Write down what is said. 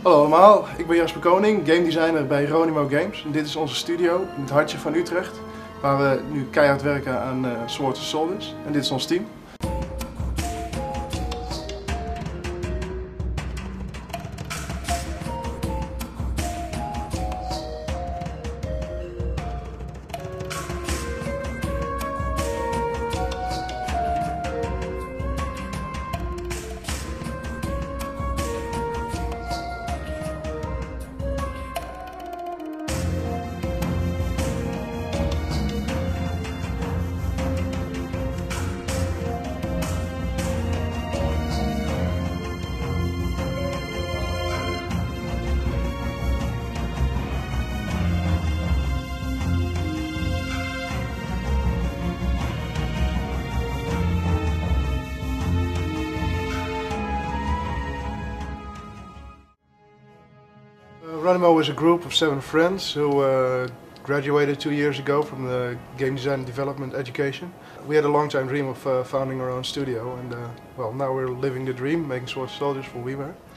Hallo allemaal, ik ben Jasper Koning, game designer bij Ronimo Games. En dit is onze studio in het hartje van Utrecht, waar we nu keihard werken aan Swords of Soldiers. En dit is ons team. Ronimo is a group of 7 friends who graduated 2 years ago from the game design and development education. We had a long time dream of founding our own studio, and well, now we're living the dream, making Swords of Soldiers for WiiWare.